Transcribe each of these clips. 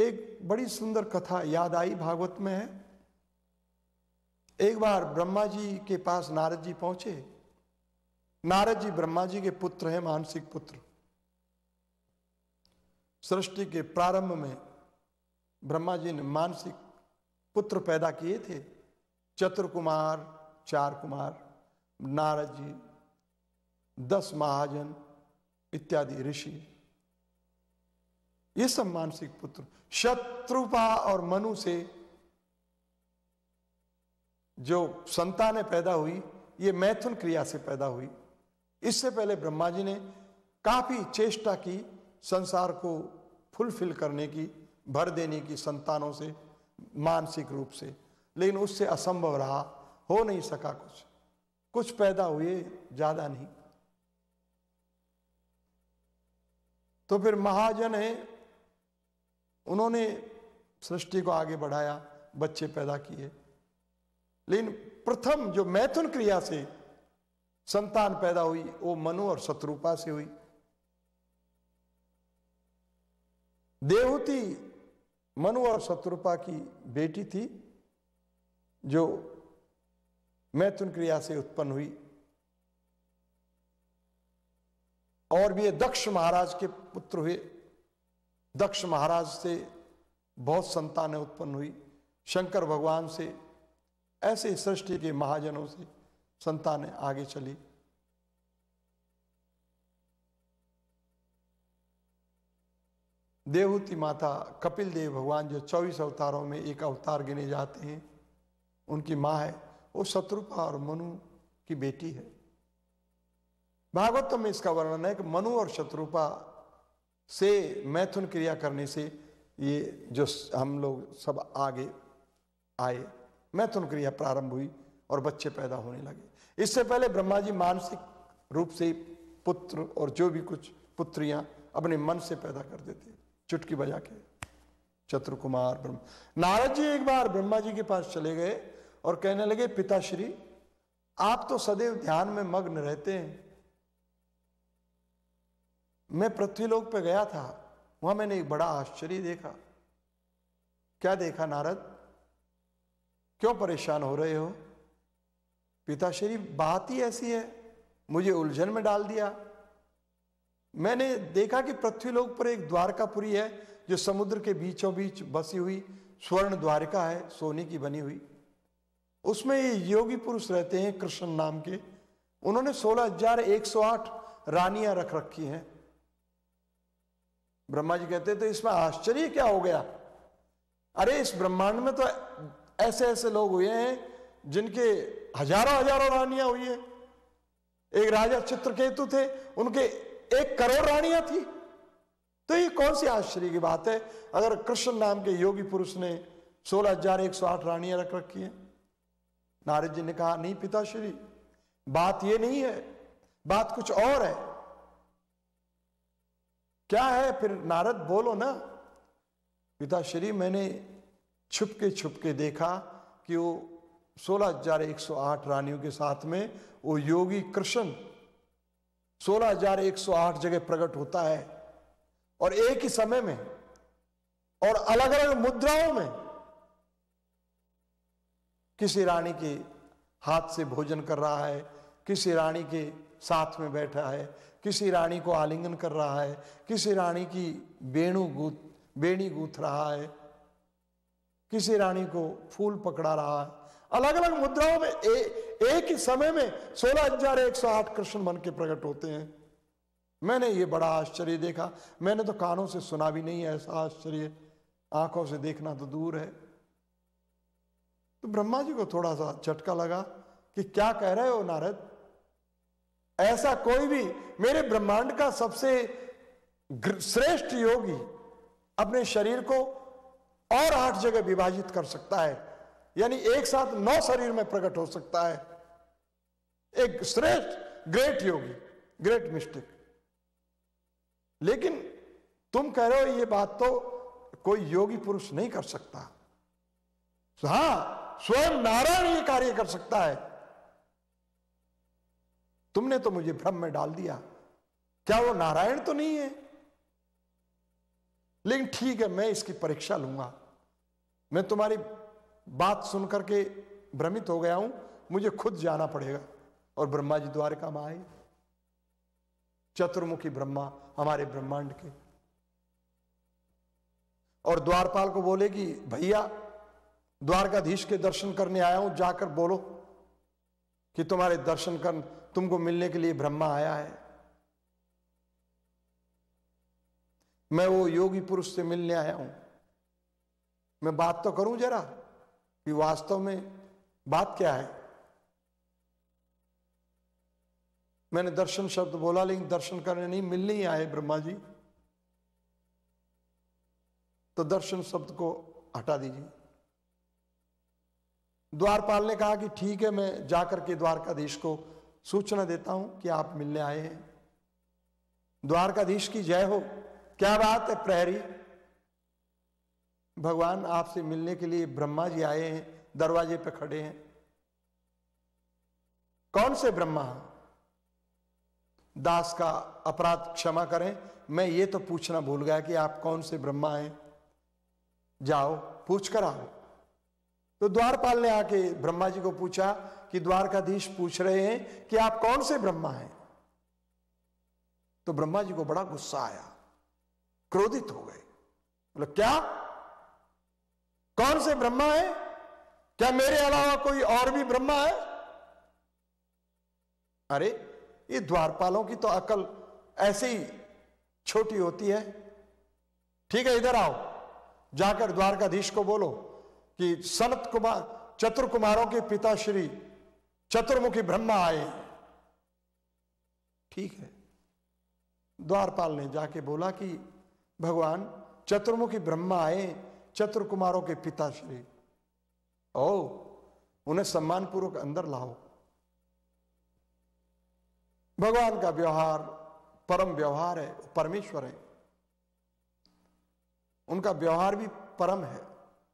एक बड़ी सुंदर कथा याद आई, भागवत में है। एक बार ब्रह्मा जी के पास नारद जी पहुंचे। नारद जी ब्रह्मा जी के पुत्र हैं, मानसिक पुत्र। सृष्टि के प्रारंभ में ब्रह्मा जी ने मानसिक पुत्र पैदा किए थे, चतुर्कुमार, 4 कुमार, नारद जी, 10 महाजन इत्यादि ऋषि, ये सब मानसिक पुत्र। शत्रुपा और मनु से जो संतानें पैदा हुई, ये मैथुन क्रिया से पैदा हुई। इससे पहले ब्रह्मा जी ने काफी चेष्टा की संसार को फुलफिल करने की, भर देने की संतानों से, मानसिक रूप से, लेकिन उससे असंभव रहा, हो नहीं सका। कुछ पैदा हुए, ज्यादा नहीं। तो फिर महाजन है, उन्होंने सृष्टि को आगे बढ़ाया, बच्चे पैदा किए। लेकिन प्रथम जो मैथुन क्रिया से संतान पैदा हुई वो मनु और शत्रुपा से हुई। देवहूति मनु और शत्रुपा की बेटी थी, जो मैथुन क्रिया से उत्पन्न हुई। और भी दक्ष महाराज के पुत्र हुए। दक्ष महाराज से बहुत संतानें उत्पन्न हुई, शंकर भगवान से, ऐसे सृष्टि के महाजनों से संतानें आगे चली। देवहूति माता कपिल देव भगवान, जो 24 अवतारों में एक अवतार गिने जाते हैं, उनकी मां है। वो शत्रुपा और मनु की बेटी है। भागवत में इसका वर्णन है कि मनु और शत्रुपा से मैथुन क्रिया करने से ये जो हम लोग सब आगे आए, मैथुन क्रिया प्रारंभ हुई और बच्चे पैदा होने लगे। इससे पहले ब्रह्मा जी मानसिक रूप से पुत्र और जो भी कुछ पुत्रियां अपने मन से पैदा कर देते, चुटकी बजा के। चतुर्कुमार ब्रह्म। नारद जी एक बार ब्रह्मा जी के पास चले गए और कहने लगे, पिताश्री आप तो सदैव ध्यान में मग्न रहते हैं। मैं पृथ्वीलोक पे गया था, वहां मैंने एक बड़ा आश्चर्य देखा। क्या देखा नारद? क्यों परेशान हो रहे हो? पिताश्री बात ही ऐसी है, मुझे उलझन में डाल दिया। मैंने देखा कि पृथ्वीलोक पर एक द्वारकापुरी है, जो समुद्र के बीचों बीच बसी हुई स्वर्ण द्वारिका है, सोने की बनी हुई। उसमें ये योगी पुरुष रहते हैं कृष्ण नाम के। उन्होंने 16,108 रानियां रख रखी हैं। ब्रह्मा जी कहते तो इसमें आश्चर्य क्या हो गया? अरे इस ब्रह्मांड में तो ऐसे ऐसे लोग हुए हैं जिनके हजारों हजारों रानियां हुई हैं। एक राजा चित्रकेतु थे, उनके 1 करोड़ रानियां थी। तो ये कौन सी आश्चर्य की बात है अगर कृष्ण नाम के योगी पुरुष ने 16,108 रानियां रख रखी हैं? नारद जी ने कहा, नहीं पिताश्री, बात ये नहीं है, बात कुछ और है। क्या है फिर नारद, बोलो ना। पिताश्री मैंने छुपके देखा कि वो 16,108 रानियों के साथ में वो योगी कृष्ण 16,108 जगह प्रकट होता है, और एक ही समय में और अलग अलग मुद्राओं में किसी रानी के हाथ से भोजन कर रहा है, किसी रानी के साथ में बैठा है, किसी रानी को आलिंगन कर रहा है, किसी रानी की बेणी गूंथ रहा है, किसी रानी को फूल पकड़ा रहा है। अलग अलग मुद्राओं में एक ही समय में 16,108 कृष्ण बन के प्रकट होते हैं। मैंने ये बड़ा आश्चर्य देखा। मैंने तो कानों से सुना भी नहीं है ऐसा आश्चर्य, आंखों से देखना तो दूर है। तो ब्रह्मा जी को थोड़ा सा झटका लगा कि क्या कह रहे हो नारद? ऐसा कोई भी मेरे ब्रह्मांड का सबसे श्रेष्ठ योगी अपने शरीर को और 8 जगह विभाजित कर सकता है, यानी एक साथ 9 शरीर में प्रकट हो सकता है। एक श्रेष्ठ ग्रेट योगी, ग्रेट मिस्टिक। लेकिन तुम कह रहे हो ये बात तो कोई योगी पुरुष नहीं कर सकता। हां, स्वयं नारायण ये कार्य कर सकता है। तुमने तो मुझे भ्रम में डाल दिया। क्या वो नारायण तो नहीं है? लेकिन ठीक है, मैं इसकी परीक्षा लूंगा। मैं तुम्हारी बात सुनकर के भ्रमित हो गया हूं, मुझे खुद जाना पड़ेगा। और ब्रह्मा जी द्वारका में आए, चतुर्मुखी ब्रह्मा हमारे ब्रह्मांड के, और द्वारपाल को बोले कि भैया द्वारकाधीश के दर्शन करने आया हूं, जाकर बोलो कि तुम्हारे दर्शन कर, तुमको मिलने के लिए ब्रह्मा आया है। मैं वो योगी पुरुष से मिलने आया हूं। मैं बात तो करूं जरा कि वास्तव में बात क्या है। मैंने दर्शन शब्द बोला, लेकिन दर्शन करने नहीं, मिलने ही आए ब्रह्मा जी। तो दर्शन शब्द को हटा दीजिए। द्वारपाल ने कहा कि ठीक है, मैं जाकर के द्वारकाधीश को सूचना देता हूं कि आप मिलने आए हैं। द्वारकाधीश की जय हो। क्या बात है प्रहरी, भगवान आपसे मिलने के लिए ब्रह्मा जी आए हैं, दरवाजे पे खड़े हैं। कौन से ब्रह्मा? दास का अपराध क्षमा करें, मैं ये तो पूछना भूल गया कि आप कौन से ब्रह्मा हैं। जाओ पूछ कर आओ। तो द्वारपाल ने आके ब्रह्मा जी को पूछा कि द्वारकाधीश पूछ रहे हैं कि आप कौन से ब्रह्मा हैं। तो ब्रह्मा जी को बड़ा गुस्सा आया, क्रोधित हो गए। बोले क्या, कौन से ब्रह्मा है? क्या मेरे अलावा कोई और भी ब्रह्मा है? अरे ये द्वारपालों की तो अकल ऐसे ही छोटी होती है। ठीक है, इधर आओ, जाकर द्वारकाधीश को बोलो कि सनत कुमार, चतुर कुमारों के पिता श्री चतुर्मुखी ब्रह्मा आए। ठीक है, द्वारपाल ने जाके बोला कि भगवान चतुर्मुखी ब्रह्मा आए, चतुर कुमारों के पिता श्री। ओ, उन्हें सम्मानपूर्वक अंदर लाओ। भगवान का व्यवहार परम व्यवहार है, परमेश्वर है, उनका व्यवहार भी परम है।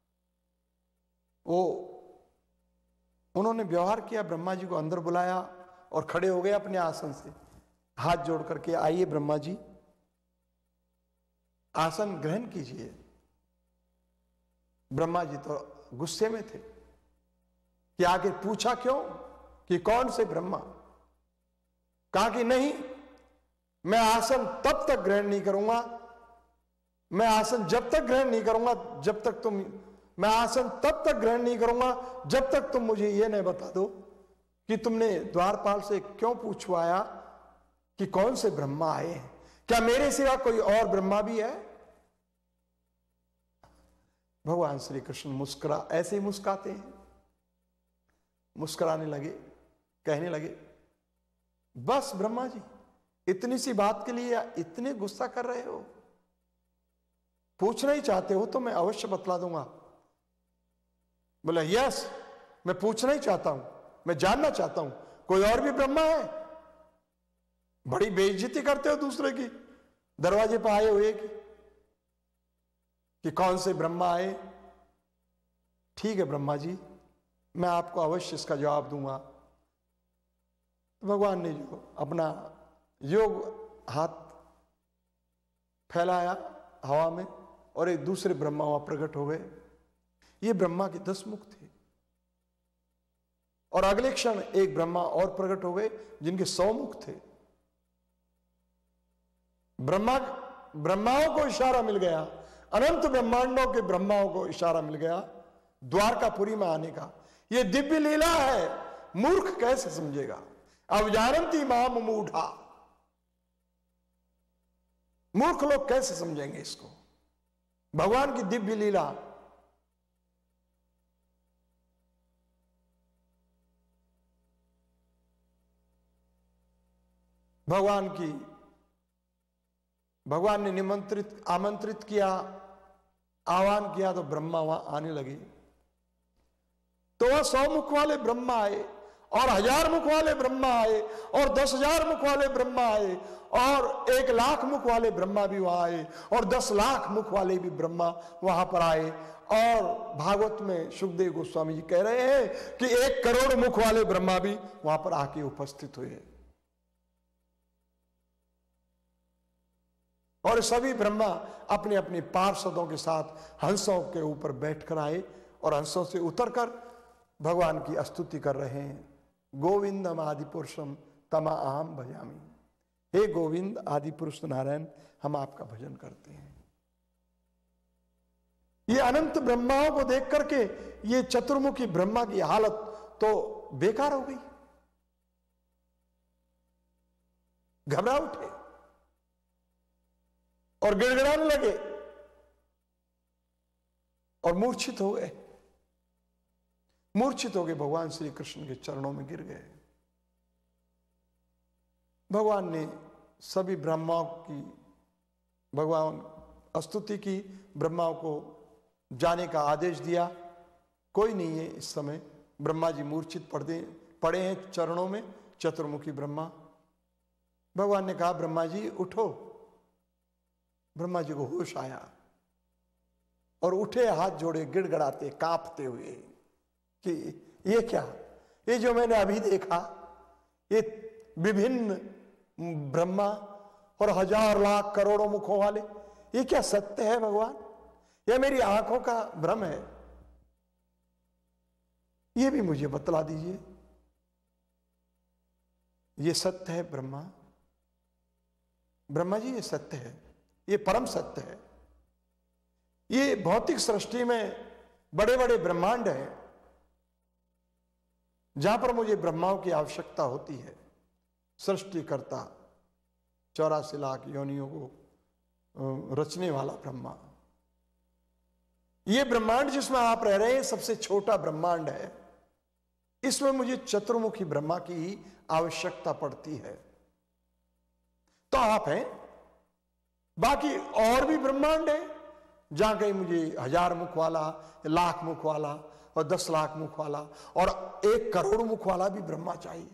वो उन्होंने व्यवहार किया, ब्रह्मा जी को अंदर बुलाया और खड़े हो गए अपने आसन से, हाथ जोड़ करके, आइए ब्रह्मा जी आसन ग्रहण कीजिए। ब्रह्मा जी तो गुस्से में थे कि आगे पूछा क्यों कि कौन से ब्रह्मा। कहा कि नहीं, मैं आसन तब तक ग्रहण नहीं करूंगा, मैं आसन जब तक ग्रहण नहीं करूंगा जब तक तुम, मैं आसन तब तक ग्रहण नहीं करूंगा जब तक तुम मुझे यह नहीं बता दो कि तुमने द्वारपाल से क्यों पूछवाया कि कौन से ब्रह्मा आए हैं। क्या मेरे सिवा कोई और ब्रह्मा भी है? भगवान श्री कृष्ण मुस्कुरा, ऐसे ही मुस्कुराते हैं, मुस्कुराने लगे, कहने लगे, बस ब्रह्मा जी, इतनी सी बात के लिए इतने गुस्सा कर रहे हो? पूछना ही चाहते हो तो मैं अवश्य बतला दूंगा। बोला यस, मैं पूछना ही चाहता हूं, मैं जानना चाहता हूं, कोई और भी ब्रह्मा है? बड़ी बेइज्जती करते हो दूसरे की, दरवाजे पर आए हुए कि कौन से ब्रह्मा आए। ठीक है ब्रह्मा जी, मैं आपको अवश्य इसका जवाब दूंगा। तो भगवान ने जो अपना योग हाथ फैलाया हवा में और एक दूसरे ब्रह्मा वहां प्रकट हो गए। ये ब्रह्मा के 10 मुख थे और अगले क्षण एक ब्रह्मा और प्रकट हो गए जिनके 100 मुख थे। ब्रह्माओं को इशारा मिल गया, अनंत ब्रह्मांडों के ब्रह्माओं को इशारा मिल गया द्वारकापुरी में आने का। यह दिव्य लीला है, मूर्ख कैसे समझेगा। अवजानन्ति माम मूढ़ा, मूर्ख लोग कैसे समझेंगे इसको, भगवान की दिव्य लीला। भगवान ने आमंत्रित किया, आह्वान किया तो ब्रह्मा वहां आने लगे। तो वह 100 मुख वाले ब्रह्मा आए और 1000 मुख वाले ब्रह्मा आए और 10,000 मुख वाले ब्रह्मा आए और 1,00,000 मुख वाले ब्रह्मा भी वहां आए और 10 लाख मुख वाले भी ब्रह्मा वहां पर आए। और भागवत में सुखदेव गोस्वामी जी कह रहे हैं कि 1 करोड़ मुख वाले ब्रह्मा भी वहां पर आके उपस्थित हुए। और सभी ब्रह्मा अपने अपने पार्षदों के साथ हंसों के ऊपर बैठकर आए और हंसों से उतरकर भगवान की स्तुति कर रहे हैं। गोविंदम आदि पुरुषम तमा अहम भजामी। हे गोविंद आदि पुरुष नारायण, हम आपका भजन करते हैं। ये अनंत ब्रह्माओं को देख करके ये चतुर्मुखी ब्रह्मा की हालत तो बेकार हो गई, घबरा उठे और गिड़गिड़ाने लगे और मूर्छित हो गए। मूर्छित हो गए, भगवान श्री कृष्ण के चरणों में गिर गए। भगवान ने सभी ब्रह्माओं की भगवान स्तुति की, ब्रह्माओं को जाने का आदेश दिया। कोई नहीं है इस समय, ब्रह्मा जी मूर्छित पड़े हैं चरणों में, चतुर्मुखी ब्रह्मा। भगवान ने कहा ब्रह्मा जी उठो। ब्रह्मा जी को होश आया और उठे, हाथ जोड़े, गिड़गड़ाते कांपते हुए कि ये क्या, ये जो मैंने अभी देखा, ये विभिन्न ब्रह्मा और हजार लाख करोड़ों मुखों वाले, ये क्या सत्य है भगवान? यह मेरी आंखों का भ्रम है? ये भी मुझे बतला दीजिए। ये सत्य है ब्रह्मा? ब्रह्मा जी ये सत्य है, ये परम सत्य है। ये भौतिक सृष्टि में बड़े बड़े ब्रह्मांड हैं जहां पर मुझे ब्रह्माओं की आवश्यकता होती है। सृष्टिकर्ता, 84 लाख योनियों को रचने वाला ब्रह्मा। ये ब्रह्मांड जिसमें आप रह रहे हैं सबसे छोटा ब्रह्मांड है। इसमें मुझे चतुर्मुखी ब्रह्मा की ही आवश्यकता पड़ती है। तो आप हैं, बाकी और भी ब्रह्मांड है जहां कहीं मुझे 1000 मुख वाला, लाख मुख वाला और 10 लाख मुख वाला और 1 करोड़ मुख वाला भी ब्रह्मा चाहिए।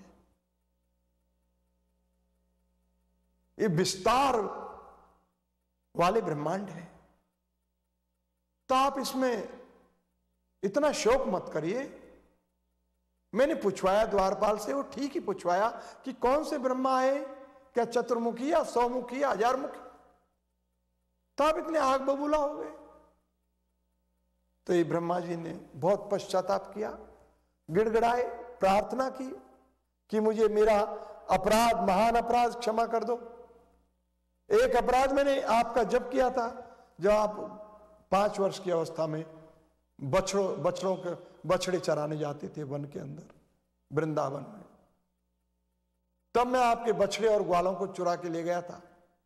ये विस्तार वाले ब्रह्मांड है। तो आप इसमें इतना शोक मत करिए। मैंने पूछवाया द्वारपाल से, वो ठीक ही पूछवाया कि कौन से ब्रह्मा है, क्या चतुर्मुखी या 100 मुखी या 1000 मुखी? तो आप इतने आग बबूला हो गए। तो ये ब्रह्मा जी ने बहुत पश्चाताप किया, गिड़गिड़ाए, प्रार्थना की कि मुझे मेरा अपराध, महान अपराध क्षमा कर दो। एक अपराध मैंने आपका जब किया था, जब आप 5 वर्ष की अवस्था में बछड़ों के बछड़े चराने जाते थे वन के अंदर, वृंदावन में। तब मैं आपके बछड़े और ग्वालों को चुरा के ले गया था।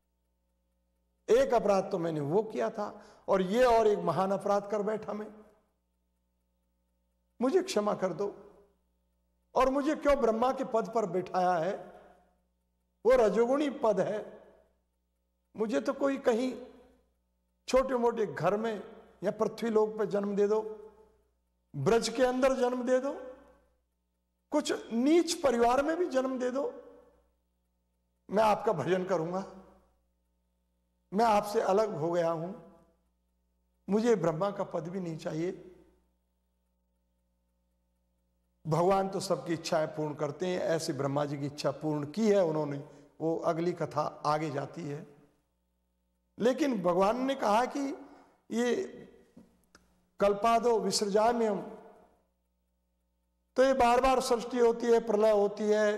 एक अपराध तो मैंने वो किया था, और ये और एक महान अपराध कर बैठा मैं। मुझे क्षमा कर दो। और मुझे क्यों ब्रह्मा के पद पर बिठाया है? वो रजोगुणी पद है। मुझे तो कोई कहीं छोटे मोटे घर में या पृथ्वी लोक पे जन्म दे दो, ब्रज के अंदर जन्म दे दो, कुछ नीच परिवार में भी जन्म दे दो, मैं आपका भजन करूंगा। मैं आपसे अलग हो गया हूं, मुझे ब्रह्मा का पद भी नहीं चाहिए। भगवान तो सबकी इच्छाएं पूर्ण करते हैं। ऐसे ब्रह्मा जी की इच्छा पूर्ण की है उन्होंने, वो अगली कथा आगे जाती है। लेकिन भगवान ने कहा कि ये कल्पादो विसर्जाम्यम, तो ये बार बार सृष्टि होती है, प्रलय होती है,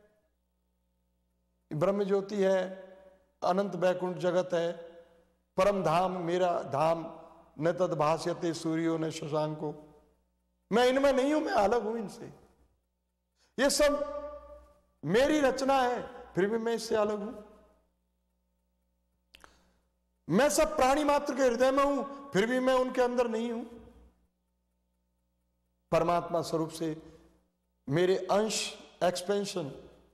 ब्रह्म ज्योति है, अनंत वैकुंठ जगत है, परम धाम मेरा धाम, न तद भास्यते सूर्यो न शशांको। मैं इनमें नहीं हूं, मैं अलग हूं इनसे। ये सब मेरी रचना है, फिर भी मैं इससे अलग हूं। मैं सब प्राणी मात्र के हृदय में हूं, फिर भी मैं उनके अंदर नहीं हूं। परमात्मा स्वरूप से मेरे अंश, एक्सपेंशन,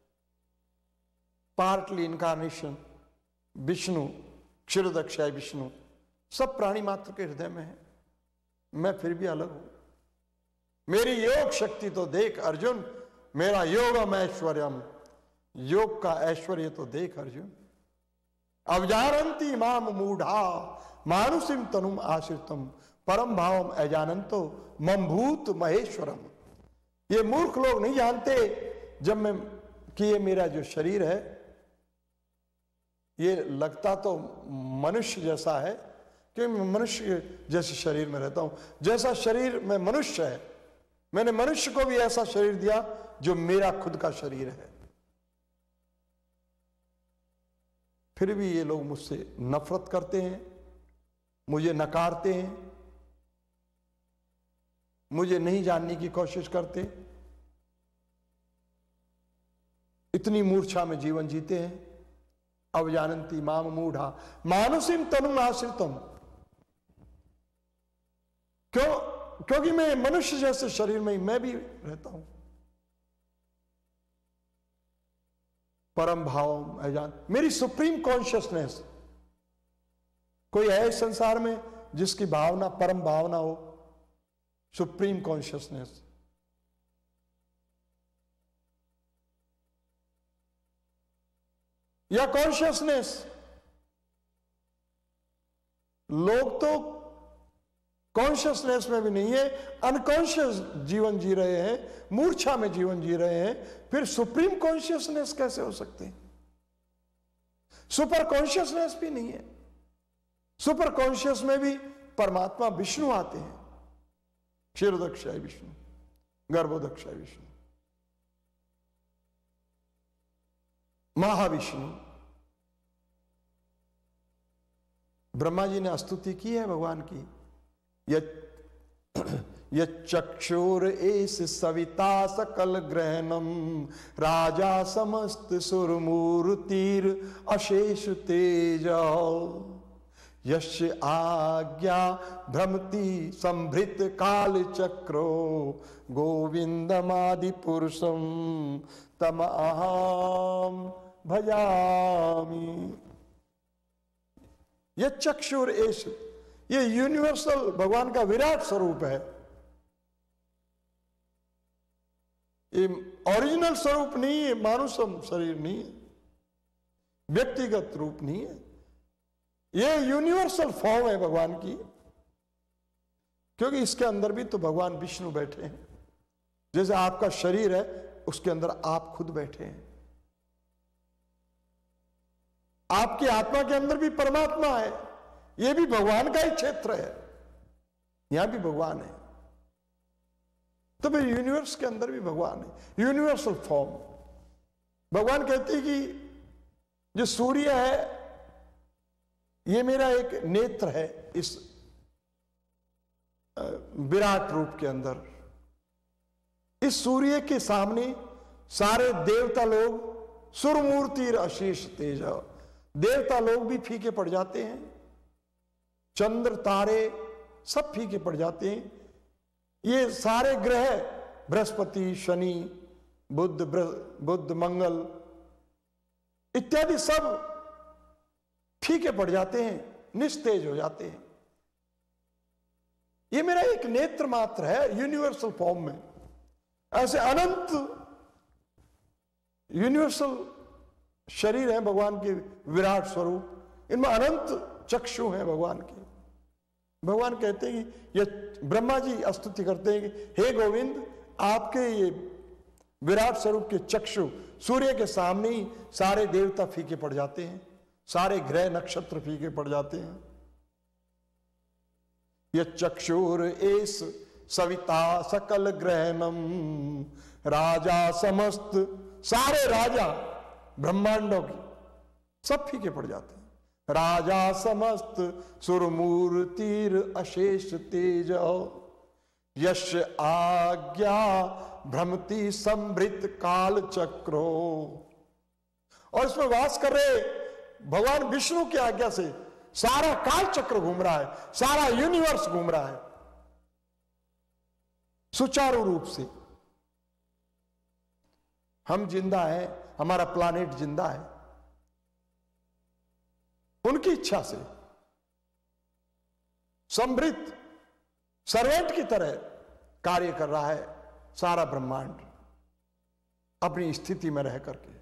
पार्टली इनकारनेशन, विष्णु, क्षीरोदक्षाय विष्णु, सब प्राणी मात्र के हृदय में है। मैं फिर भी अलग हूं। मेरी योग शक्ति तो देख अर्जुन, मेरा योगम ऐश्वर्यम, योग का ऐश्वर्य तो देख अर्जुन। अवजानंती माम मूढ़ा मानुषिम तनुम आश्रितम परम भावम अजानंतो मम भूत महेश्वरम। ये मूर्ख लोग नहीं जानते जब मैं कि ये मेरा जो शरीर है ये लगता तो मनुष्य जैसा है कि मैं मनुष्य जैसे शरीर में रहता हूं, जैसा शरीर में मनुष्य है, मैंने मनुष्य को भी ऐसा शरीर दिया जो मेरा खुद का शरीर है। फिर भी ये लोग मुझसे नफरत करते हैं, मुझे नकारते हैं, मुझे नहीं जानने की कोशिश करते, इतनी मूर्छा में जीवन जीते हैं। अवजानन्ति माम मूढ़ा मानुषिम तनुम आश्रितम। क्योंकि मैं मनुष्य जैसे शरीर में मैं भी रहता हूं। परम भाव अजान, मेरी सुप्रीम कॉन्शियसनेस, कोई है इस संसार में जिसकी भावना परम भावना हो? Supreme consciousness. या कॉन्शियसनेस। लोग तो कॉन्शियसनेस में भी नहीं है, अनकॉन्शियस जीवन जी रहे हैं, मूर्छा में जीवन जी रहे हैं, फिर सुप्रीम कॉन्शियसनेस कैसे हो सकते हैं? सुपर कॉन्शियसनेस भी नहीं है। सुपर कॉन्शियस में भी परमात्मा विष्णु आते हैं, क्षीरोदक्षाय विष्णु, गर्भोदक्षाय विष्णु, महाविष्णु। ब्रह्मा जी ने स्तुति की है भगवान की, यक्षुर एस सविता सकल ग्रहणम राजा समस्त सुरमूर्तिर अशेष तेज यश आज्ञा भ्रमति संभृत काल चक्रो गोविंदमादि पुरुषम तम अहम भजामि। ये चक्षुर एष, ये यूनिवर्सल भगवान का विराट स्वरूप है। ये ओरिजिनल स्वरूप नहीं है, मानुषम शरीर नहीं है, व्यक्तिगत रूप नहीं है, ये यूनिवर्सल फॉर्म है भगवान की। क्योंकि इसके अंदर भी तो भगवान विष्णु बैठे हैं। जैसे आपका शरीर है, उसके अंदर आप खुद बैठे हैं। आपकी आत्मा के अंदर भी परमात्मा है, यह भी भगवान का ही क्षेत्र है, यहां भी भगवान है। तो फिर यूनिवर्स के अंदर भी भगवान है, यूनिवर्सल फॉर्म। भगवान कहते हैं कि जो सूर्य है ये मेरा एक नेत्र है इस विराट रूप के अंदर। इस सूर्य के सामने सारे देवता लोग सुरमूर्ति अशेष तेज, देवता लोग भी फीके पड़ जाते हैं, चंद्र तारे सब फीके पड़ जाते हैं। ये सारे ग्रह बृहस्पति शनि बुध मंगल इत्यादि सब फीके पड़ जाते हैं, निस्तेज हो जाते हैं। ये मेरा एक नेत्र मात्र है यूनिवर्सल फॉर्म में। ऐसे अनंत यूनिवर्सल शरीर है भगवान के विराट स्वरूप, इनमें अनंत चक्षु हैं भगवान के। भगवान कहते हैं कि ये ब्रह्मा जी स्तुति करते हैं कि हे गोविंद, आपके ये विराट स्वरूप के चक्षु सूर्य के सामने ही सारे देवता फीके पड़ जाते हैं, सारे ग्रह नक्षत्र फीके पड़ जाते हैं। ये चक्षुर एस सविता सकल ग्रहणम राजा समस्त, सारे राजा ब्रह्मांडों की सब फीके पड़ जाते हैं। राजा समस्त सुरमूर्तिर अशेष तेज यश आज्ञा भ्रमति संभृत काल चक्रो। और इसमें वास कर रहे भगवान विष्णु की आज्ञा से सारा काल चक्र घूम रहा है, सारा यूनिवर्स घूम रहा है सुचारू रूप से। हम जिंदा हैं, हमारा प्लानेट जिंदा है, उनकी इच्छा से समृद्ध सर्वेंट की तरह कार्य कर रहा है सारा ब्रह्मांड अपनी स्थिति में रह करके।